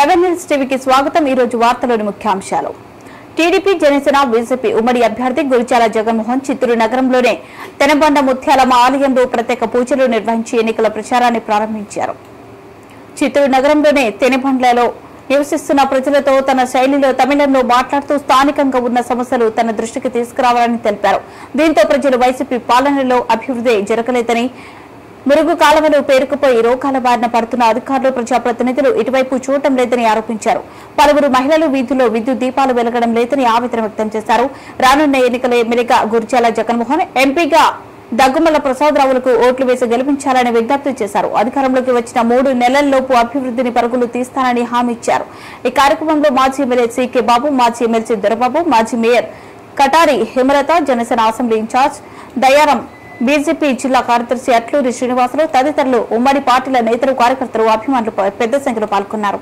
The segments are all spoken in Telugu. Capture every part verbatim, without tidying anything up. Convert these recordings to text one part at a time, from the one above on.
సెవెన్ న్యూస్ టీవీకి స్వాగతం। ఈ రోజు వార్తలోని ముఖ్యాంశాలు। టీడీపీ జనసేన బీజేపీ ఉమ్మడి అభ్యర్థి గురిజాల జగన్మోహన్ చిత్తూరు నగరంలోనే తెనబండ ముత్యాలమ్మ ఆలయంలో ప్రత్యేక పూజలు నిర్వహించి ఎన్నికల ప్రచారాన్ని ప్రారంభించారు। చిత్తూరు నగరంలోనే తెనబండ్లలో నివసిస్తున్న ప్రజలతో తన శైలిలో తమిళంలో మాట్లాడుతూ స్థానికంగా ఉన్న సమస్యలు తన దృష్టికి తీసుకురావాలని తెలిపారు। దీంతో ప్రజలు వైసీపీ పాలనలో అభివృద్ధి జరగలేదని, మురుగు కాలువలు పేరుకుపోయి రోగాల బారిన పడుతున్న అధికారులు ప్రజాప్రతినిధులు ఇటువైపు చూడటం లేదని ఆరోపించారు। పలువురు మహిళలు వీధుల్లో విద్యుత్ దీపాలు వెలగడం లేదని ఆవేదన వ్యక్తం చేశారు। రానున్న ఎన్నికల ఎమ్మెల్యేగా గురిజాల జగన్మోహన్, ఎంపీగా దగ్గుమల్ల ప్రసాదరావులకు ఓట్లు వేసి గెలిపించాలని విజ్ఞప్తి చేశారు। అధికారంలోకి వచ్చిన మూడు నెలల్లోపు అభివృద్ధిని పరుగులు తీస్తానని హామీ ఇచ్చారు। ఈ కార్యక్రమంలో మాజీ ఎమ్మెల్యే సీకే బాబు, మాజీ ఎమ్మెల్సీ దొరబాబు, మాజీ mayor Katari Hemalatha, Janasena assembly incharge Dayaram, BJP జిల్లా కార్యదర్శి అట్లూరి శ్రీనివాసులు తదితరులు ఉమ్మడి పార్టీల నేతలు, కార్యకర్తలు, అభిమానులు పెద్ద సంఖ్యలో పాల్గొన్నారు।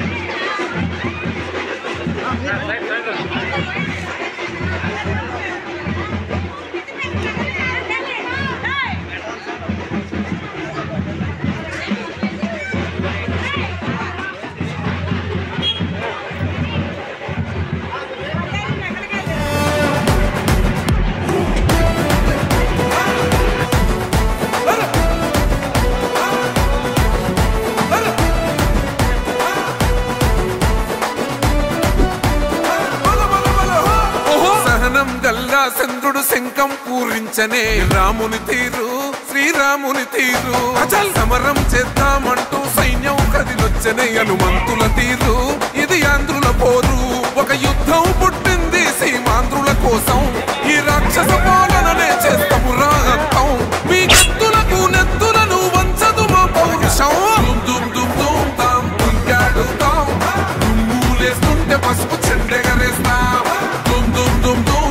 చంద్రుడు శంఖం పూరించనే రాముని తీరు, శ్రీరాముని తీరు, అచల్ సమరం చేద్దామంటూ సైన్యం కదిలొచ్చనే హనుమంతుల తీరు। ఇది ఆంధ్రుల పోరు, ఒక యుద్ధం పుట్టింది సీమాంధ్రుల కోసం, ఈ రాక్షస పాలననే చేస్తాము రాగంతం, మీ కత్తులకు నెత్తులను వంచదు మా పౌరుషం। దుమ్ దుమ్ దుమ్ తాం దుంకాడుతాం, దుమ్ములేస్తుంటే పసుపు చెండెగరేస్తాం, దుమ్ దుమ్ దుమ్ దుమ్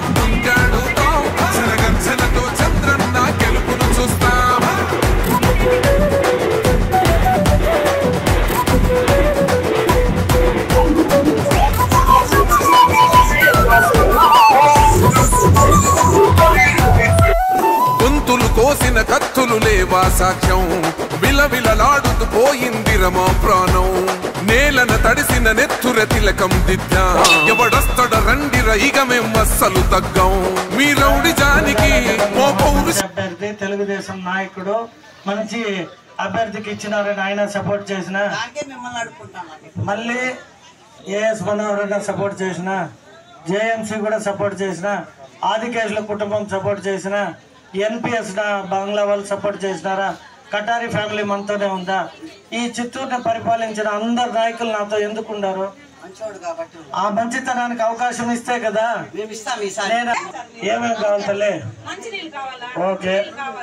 కోసిన కత్తులు లేవా సాక్ష్యం, విలవిలలాడుతూ పోయింది రమా ప్రాణం, నేలన తడిసిన నెత్తుర తిలకం దిద్దా, ఎవడొస్తడ రండి రైగమేం అస్సలు తగ్గం, మీ రౌడి జానికి మో పౌరుష అభ్యర్థి తెలుగుదేశం నాయకుడు మంచి అభ్యర్థికి ఇచ్చినారని ఆయన సపోర్ట్ చేసిన, మళ్ళీ ఏఎస్ మనోహర్ సపోర్ట్ చేసిన, జేఎంసీ కూడా సపోర్ట్ చేసిన, ఆదికేశుల కుటుంబం సపోర్ట్ చేసిన, ఎన్పిఎస్ బంగ్లా వాళ్ళు సపోర్ట్ చేసినారా, కటారి ఫ్యామిలీ మనతోనే ఉందా, ఈ చిత్తూరుని పరిపాలించిన అందరు నాయకులు నాతో ఎందుకు ఉన్నారు? ఆ మంచితనానికి అవకాశం ఇస్తే కదా నేను ఏమేమి కావాలి తల్లి? ఓకే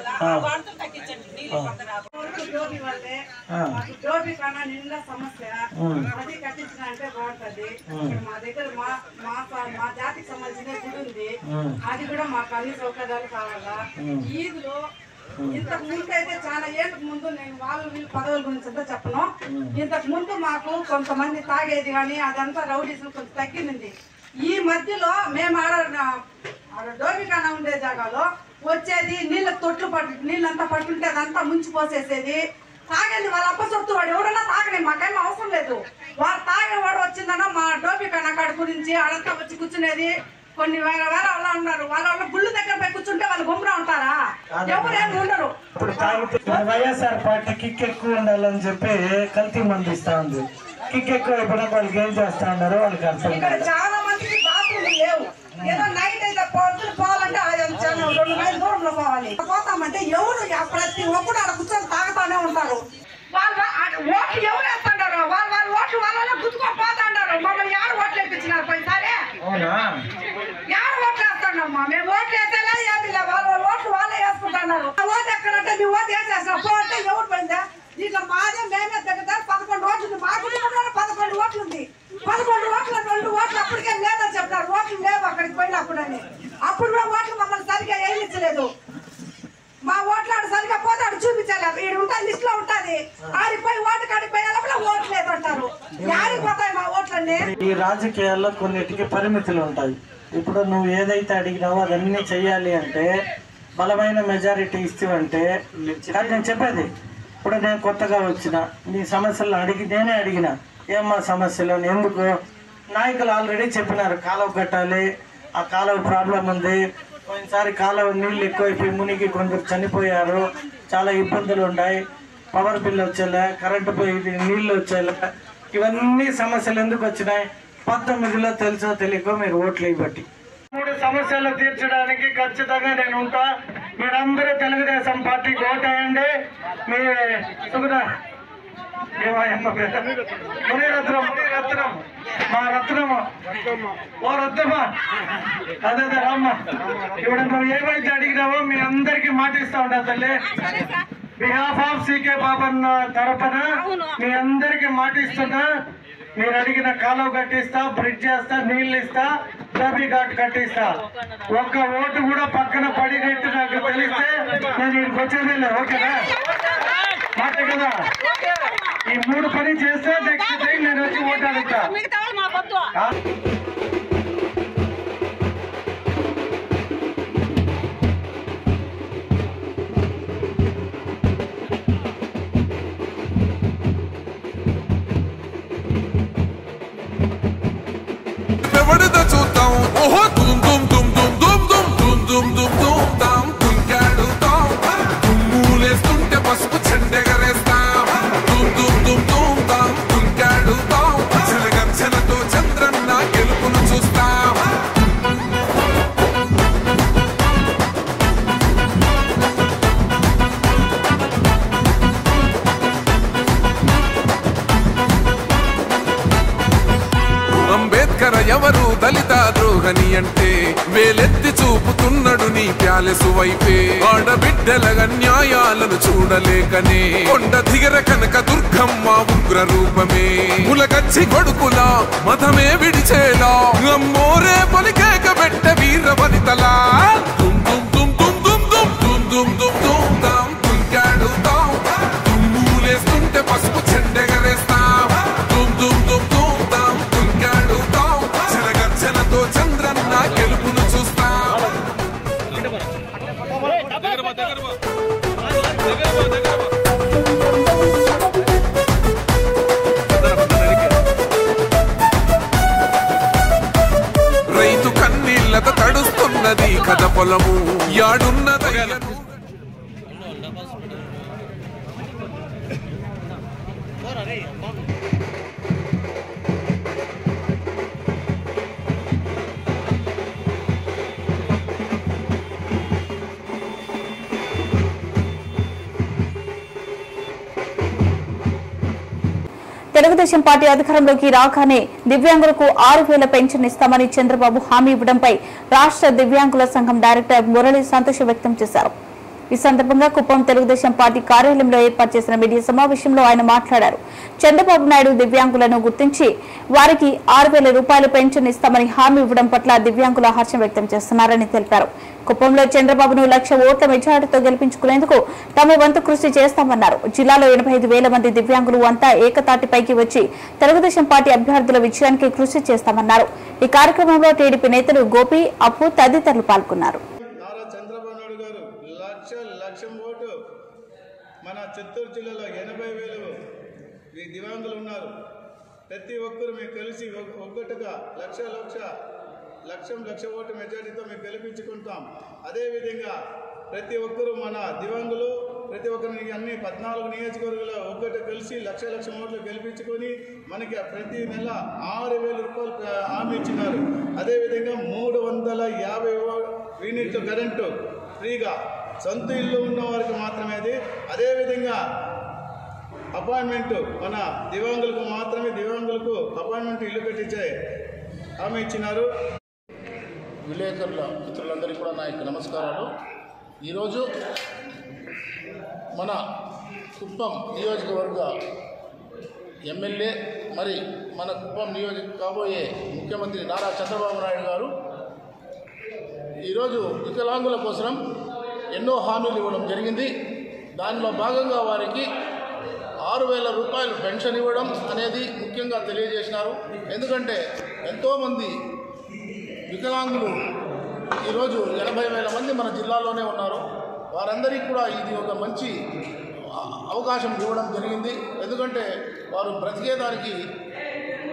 అది కూడా మాకు అన్ని సౌకర్యాలు కావాలా। ఈదులో ఇంతకు ముందు అయితే చాలా ఏళ్ళకు ముందు, నేను వాళ్ళు వీళ్ళు పదవుల గురించి అంతా చెప్పను, ఇంతకు ముందు మాకు కొంతమంది తాగేది కానీ అదంతా రౌడీసం కొంచెం తగ్గింది। ఈ మధ్యలో మేము ఆడ డోబికానా ఉండే జాగాలో వచ్చేది నీళ్ళ తొట్లు పట్టు నీళ్ళంతా పట్టుంటే అదంతా ముంచిపోసేసేది, తాగేది వాళ్ళ అప్ప సొత్తు, వాడు ఎవడన్నా తాగని మాకేమో అవసరం లేదు, వాడు తాగేవాడు వచ్చిందన్నా మా డోబికానా కాడ గురించి అడంతా వచ్చి కూర్చునేది। కొన్ని వేరే వేరే వాళ్ళు ఉన్నారు, వాళ్ళ వాళ్ళ గుళ్ళు దగ్గర పోయి కూర్చుంటే వాళ్ళు గుమ్రా ఉంటారా? ఎవరేమి ఉండరు। ఇప్పుడు వైఎస్ఆర్ పార్టీ కిక్ ఎక్కువ ఉండాలని చెప్పి కల్తీ మంది ఇస్తా ఉంది, కిక్ ఎక్కువ అయిపోయినా వాళ్ళకి ఏం చేస్తా ఉన్నారు వాళ్ళకి అర్థం ఇక్కడ చాలా మందికి బాత్రూమ్లు లేవు, ఏదో నైట్ అయితే పొద్దున పోవాలంటే రెండు మైలు దూరంలో పోవాలి, పోతామంటే ఎవరు ప్రతి ఒక్కరు అక్కడ కూర్చొని తాగుతానే ఉంటారు, వాళ్ళు ఓట్లు ఎవరు వేస్తుంటారు, వాళ్ళు వాళ్ళ ఓట్లు వాళ్ళ గుర్తుకొని పోతాంటారు, మమ్మల్ని ఎవరు ఓట్లు వేయించినారు పోయిసారే, ఎవరు ఓట్లు వేస్తాడమ్మా, మేము ఓట్లు వేసేలా ఏమి లే, వాళ్ళ వాళ్ళ ఓట్లు వాళ్ళే వేసుకుంటున్నారు, ఓటు ఎక్కడంటే మీ ఓటు వేసేస్తున్నారు, పోతే ఎవరు పోయిందా దీంట్లో మాదే మేమే దగ్గర పదకొండు ఓట్లు ఉంది, మా కుటుంబంలో పదకొండు ఓట్లు ఉంది, పదకొండు ఓట్ల రెండు ఓట్లు అప్పటికే లేదని చెప్తారు, ఓట్లు లేవు అక్కడికి పోయినప్పుడని, అప్పుడు కూడా ఓట్లు మమ్మల్ని సరిగ్గా వేయించలేదు, మా ఓట్లాడు సరిగా పోతే అటు చూపించలేదు, వీడు ఉంటుంది లిస్ట్ లో ఉంటుంది, ఆడిపోయి ఓటు కాడికి పోయే లోపల ఓట్లు లేదు అంటారు, యాడికి పోతాయి మా ఓట్లన్నీ? ఈ రాజకీయాల్లో కొన్నిటికి పరిమితులు ఉంటాయి, ఇప్పుడు నువ్వు ఏదైతే అడిగినావో అదన్నీ చెయ్యాలి అంటే బలమైన మెజారిటీ ఇస్తావంటే, కానీ నేను చెప్పేది ఇప్పుడు నేను కొత్తగా వచ్చిన నీ సమస్యలు అడిగి నేనే అడిగిన ఏమా సమస్యలు ఎందుకు నాయకులు ఆల్రెడీ చెప్పినారు, కాలువ కట్టాలి, ఆ కాలువ ప్రాబ్లం ఉంది, కొన్నిసారి కాలువ నీళ్ళు ఎక్కువైపోయి మునిగి కొందరు చనిపోయారు, చాలా ఇబ్బందులు ఉన్నాయి, పవర్ బిల్ వచ్చేలే, కరెంటు పోయి నీళ్ళు వచ్చేలే, ఇవన్నీ సమస్యలు ఎందుకు వచ్చినాయి పంతొమ్మిదిలో తెలుసో తెలియకో మీరు ఓట్లు ఇవ్వట్టి మూడు సమస్యలు తీర్చడానికి ఖచ్చితంగా నేను ఉంటా. మీరందరూ తెలుగుదేశం పార్టీకి ఓటేయండి. మీ సుగుణ మునిరత్నం మునిరత్నం మా రత్నము ఓ రత్నమా అదే రామ్మ ఇప్పుడు నువ్వు ఏమైతే అడిగినావో మీ అందరికీ మాట ఇస్తా ఉంటా తల్లి. బిహాఫ్ ఆఫ్ సీకే బాబన్ తరఫున మీ అందరికీ మాట ఇస్తున్నా. మీరు అడిగిన కాలువ కట్టిస్తా, బ్రిడ్జ్ చేస్తా, నీళ్ళు ఇస్తా, బేబీ ఘాట్ కట్టిస్తా. ఒక్క ఓటు కూడా పక్కన పడినట్టు నాకు తెలిస్తే నేను ఇక్కడికి వచ్చేది లేదు. ఓకేనా మాట కదా? ఈ మూడు పని చేస్తే నెక్స్ట్ టైం నేను వచ్చి ఓటు అడుగుతా. చూద్దాం ఓహో దుమ్ దుమ్ దుమ్ దుమ్ దుమ్ దుమ్ దుమ్ దుమ్ దుమ్ దుమ్ దాం దుంకాడుతాం దుమ్ములేస్తుంటే పసుపు చెండెగరేస్తాం దుమ్ దుమ్ దుమ్ దుమ్ దాం దుంకాడుతాం చెలగర్చలతో చంద్రన్న గెలుపును చూస్తాం. అంబేద్కర్ ఎవరు దళిత ద్రోహని అంటే వేలెత్తి చూపుతున్నాడు నీ ప్యాలెసు వైపే. ఆడబిడ్డల న్యాయాలను చూడలేకనే కొండ దిగర కనక దుర్గమ్మ ఉగ్ర రూపమే. ములగచ్చి కొడుకులా మతమే విడిచేలా అమ్మోరే పొలికేక పెట్ట వీర వనితలా దుమ్ దుమ్ దుమ్ దుమ్ దుమ్ దుమ్ దుమ్ దుమ్ దుమ్ దుమ్ దాం దుంకాడుతాం దుమ్ములేస్తుంటే పసుపు చెండెగరేస్తాం దుమ్ దుమ్ దుమ్ దుమ్ దాం దుంకాడుతాం చెలగర్చలతో చంద్రన్న గెలుపును చూస్తాం. రైతు కన్నీళ్లతో తడుస్తున్నది కథ పొలము యాడున్నదయ్యను. తెలుగుదేశం పార్టీ అధికారంలోకి రాగానే దివ్యాంగులకు ఆరు వేల పెన్షన్ ఇస్తామని చంద్రబాబు హామీ ఇవ్వడంపై రాష్ట్ర దివ్యాంగుల సంఘం డైరెక్టర్ మురళి సంతోషం వ్యక్తం చేశారు. ఈ సందర్భంగా కుప్పం తెలుగుదేశం పార్టీ కార్యాలయంలో ఏర్పాటు చేసిన మీడియా సమావేశంలో ఆయన మాట్లాడారు. చంద్రబాబు నాయుడు దివ్యాంగులను గుర్తించి వారికి ఆరు వేల రూపాయలు పెన్షన్ ఇస్తామని హామీ ఇవ్వడం పట్ల దివ్యాంగుల హర్షం వ్యక్తం చేస్తున్నారని తెలిపారు. కుప్పంలో చంద్రబాబును లక్ష ఓట్ల మెజారిటీతో గెలిపించుకునేందుకు తమ వంతు కృషి చేస్తామన్నారు. జిల్లాలో ఎనభై ఐదు వేల మంది దివ్యాంగులు అంతా ఏకతాటిపైకి వచ్చి తెలుగుదేశం పార్టీ అభ్యర్థుల విజయానికి కృషి చేస్తామన్నారు. ఈ కార్యక్రమంలో టీడీపీ నేతలు గోపి, అప్పు తదితరులు పాల్గొన్నారు. మన చిత్తూరు జిల్లాలో ఎనభై వేలు దివ్యాంగులు ఉన్నారు. ప్రతి ఒక్కరు మేము కలిసి ఒక్కటిగా లక్ష లక్ష లక్షం లక్ష ఓటు మెజారిటీతో మేము గెలిపించుకుంటాం. అదేవిధంగా ప్రతి ఒక్కరూ మన దివ్యాంగులు ప్రతి ఒక్కరిని అన్ని పద్నాలుగు నియోజకవర్గాల్లో ఒక్కటి కలిసి లక్ష లక్ష ఓట్లు గెలిపించుకొని మనకి ప్రతి నెల ఆరు వేల రూపాయలు హామీ ఇచ్చినారు. అదేవిధంగా మూడు వందల యాభై యూనిట్లు కరెంటు ఫ్రీగా సొంత ఇల్లు ఉన్న వారికి మాత్రమే అది. అదేవిధంగా అపాయింట్మెంట్ మన దివ్యాంగులకు మాత్రమే దివ్యాంగులకు అపాయింట్మెంట్ ఇల్లు కట్టించే హామీ ఇచ్చినారు. విలేకరుల మిత్రులందరికీ కూడా నా యొక్క నమస్కారాలు. ఈరోజు మన కుప్పం నియోజకవర్గ ఎమ్మెల్యే మరి మన కుప్పం నియోజక కాబోయే ముఖ్యమంత్రి నారా చంద్రబాబు నాయుడు గారు ఈరోజు వికలాంగుల కోసం ఎన్నో హామీలు ఇవ్వడం జరిగింది. దానిలో భాగంగా వారికి ఆరు వేల రూపాయలు పెన్షన్ ఇవ్వడం అనేది ముఖ్యంగా తెలియజేసినారు. ఎందుకంటే ఎంతోమంది వికలాంగులు ఈరోజు ఎనభై వేల మంది మన జిల్లాలోనే ఉన్నారు. వారందరికీ కూడా ఇది ఒక మంచి అవకాశం ఇవ్వడం జరిగింది. ఎందుకంటే వారు బ్రతికేదానికి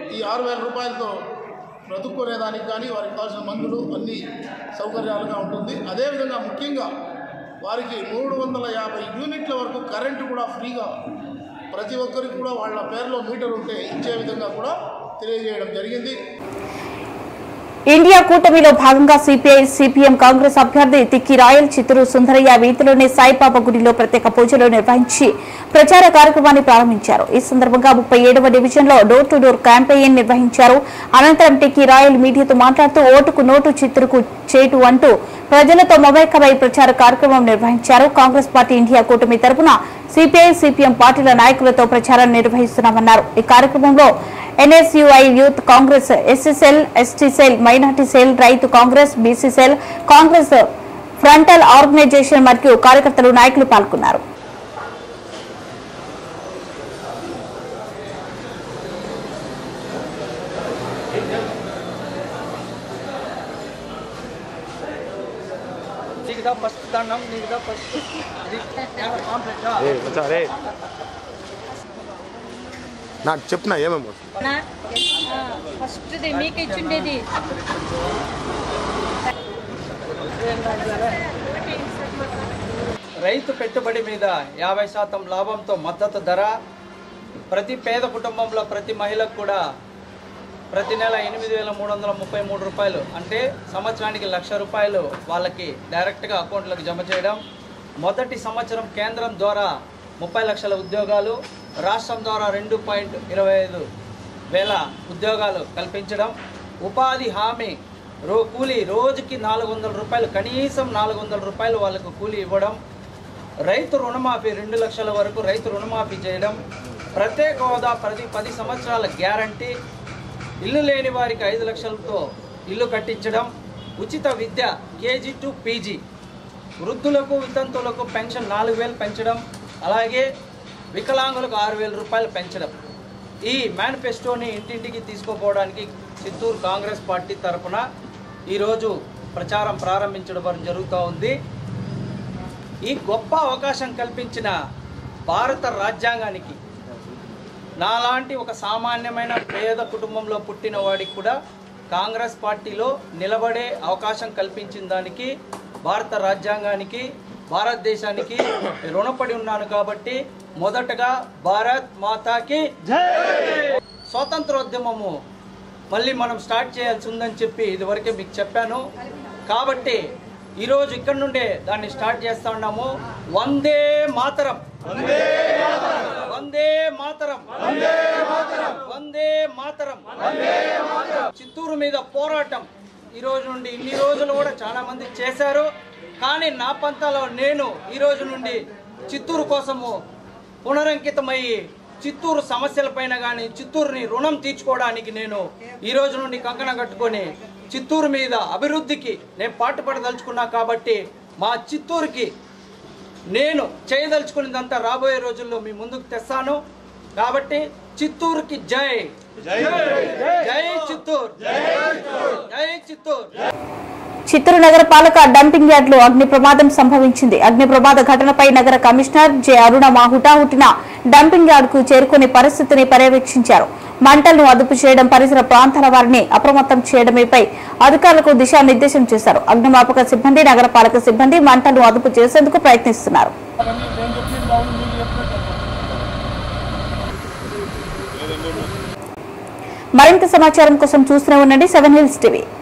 ఈ ఆరు వేల రూపాయలతో బ్రతుక్కునేదానికి కానీ వారికి కావాల్సిన మందులు అన్ని సౌకర్యాలుగా ఉంటుంది. అదేవిధంగా ముఖ్యంగా వారికి మూడు వందల యాభై యూనిట్ల వరకు కరెంటు కూడా ఫ్రీగా ప్రతి ఒక్కరికి కూడా వాళ్ళ పేరులో మీటర్ ఉంటే ఇచ్చే విధంగా కూడా తెలియజేయడం జరిగింది. ఇండియా కూటమిలో భాగంగా సిపిఐ సిపిఎం కాంగ్రెస్ అభ్యర్థి తిక్కి రాయల్ చిత్తూరు సుందరయ్య వీధిలోని సాయిబాబా గుడిలో ప్రత్యేక పూజలు నిర్వహించి ప్రచార కార్యక్రమాన్ని ప్రారంభించారు. ఈ సందర్భంగా ముప్పై ఏడవ డివిజన్ లో డోర్ టు డోర్ క్యాంపెయిన్ నిర్వహించారు. అనంతరం టిక్కి రాయల్ మీడియాతో మాట్లాడుతూ ఓటుకు నోటు చిత్తూరుకు చేటు అంటూ ప్రజలతో మమేకమై ప్రచార కార్యక్రమం నిర్వహించారు. కాంగ్రెస్ పార్టీ ఇండియా కూటమి తరపున సిపిఐ సిపిఎం పార్టీల నాయకులతో ప్రచారం నిర్వహిస్తున్నామన్నారు. ఈ కార్యక్రమంలో NSUI youth Congress, SSL, ST cell, minority cell, రైతు Congress, BC cell, Congress frontal organisation మరియు కార్యకర్తలు, నాయకులు పాల్గొన్నారు. నాకు చెప్పిన ఏమేమి ఫస్ట్ మీకు ఇచ్చిండేది రైతు పెట్టుబడి మీద యాభై శాతం లాభంతో మద్దతు ధర, ప్రతి పేద కుటుంబంలో ప్రతి మహిళకు కూడా ప్రతి నెల ఎనిమిది వేల మూడు వందల ముప్పై మూడు రూపాయలు అంటే సంవత్సరానికి లక్ష రూపాయలు వాళ్ళకి డైరెక్ట్గా అకౌంట్లకు జమ చేయడం. మొదటి సంవత్సరం కేంద్రం ద్వారా ముప్పై లక్షల ఉద్యోగాలు, రాష్ట్రం ద్వారా రెండు పాయింట్ ఇరవై ఐదు వేల ఉద్యోగాలు కల్పించడం. ఉపాధి హామీ రో కూలీ రోజుకి నాలుగు వందల రూపాయలు, కనీసం నాలుగు వందల రూపాయలు వాళ్ళకు కూలీ ఇవ్వడం. రైతు రుణమాఫీ రెండు లక్షల వరకు రైతు రుణమాఫీ చేయడం. ప్రత్యేక హోదా ప్రతి పది సంవత్సరాల గ్యారంటీ. ఇల్లు లేని వారికి ఐదు లక్షలతో ఇల్లు కట్టించడం. ఉచిత విద్య కేజీ టు పీజీ. వృద్ధులకు వితంతువులకు పెన్షన్ నాలుగు వేలు పెంచడం. అలాగే వికలాంగులకు ఆరు వేల రూపాయలు పెంచడం. ఈ మేనిఫెస్టోని ఇంటింటికి తీసుకుపోవడానికి చిత్తూరు కాంగ్రెస్ పార్టీ తరఫున ఈరోజు ప్రచారం ప్రారంభించడం జరుగుతూ ఉంది. ఈ గొప్ప అవకాశం కల్పించిన భారత రాజ్యాంగానికి, నాలాంటి ఒక సామాన్యమైన పేద కుటుంబంలో పుట్టిన వాడికి కూడా కాంగ్రెస్ పార్టీలో నిలబడే అవకాశం కల్పించిన దానికి భారత రాజ్యాంగానికి, భారతదేశానికి రుణపడి ఉన్నాను. కాబట్టి మొదటగా భారత్ మాతాకి జై. స్వాతంత్రోద్యమము మళ్ళీ మనం స్టార్ట్ చేయాల్సి ఉందని చెప్పి ఇదివరకే మీకు చెప్పాను. కాబట్టి ఈరోజు ఇక్కడ నుండే దాన్ని స్టార్ట్ చేస్తా ఉన్నాము. వందే మాతరం, వందే మాతరం, వందే మాతరం. చిత్తూరు మీద పోరాటం ఈ రోజు నుండి ఇన్ని రోజులు కూడా చాలా మంది చేశారు. కానీ నా పంతాలో నేను ఈ రోజు నుండి చిత్తూరు కోసము పునరంకితమయ్యి చిత్తూరు సమస్యలపైన కానీ చిత్తూరుని రుణం తీర్చుకోవడానికి నేను ఈ రోజు నుండి కంకణం కట్టుకొని చిత్తూరు మీద అభివృద్ధికి నేను పాటుపడదలుచుకున్నా. కాబట్టి మా చిత్తూరుకి నేను చేయదలుచుకున్నదంతా రాబోయే రోజుల్లో మీ ముందుకు తెస్తాను. కాబట్టి చిత్తూరుకి జై, జై చిత్తూరు, జై చిత్తూరు. చిత్తూరు నగర పాలక డంపింగ్ యార్డులో అగ్ని ప్రమాదం సంభవించింది. అగ్ని ప్రమాద ఘటనపై నగర కమిషనర్ జె అరుణ మా హుటాహుటిన డంపింగ్ యార్డుకు చేరుకుని పరిస్థితిని పర్యవేక్షించారు. మంటలను అదుపు చేయడం, పరిసర ప్రాంతాల వారిని అప్రమత్తం చేయడమేపై అధికారులకు దిశానిర్దేశం చేశారు. అగ్నిమాపక సిబ్బంది, నగరపాలక సిబ్బంది మంటలను అదుపు చేసేందుకు ప్రయత్నిస్తున్నారు. మరింత సమాచారం కోసం చూస్తూనే ఉండండి సెవెన్ హిల్స్ టీవీ.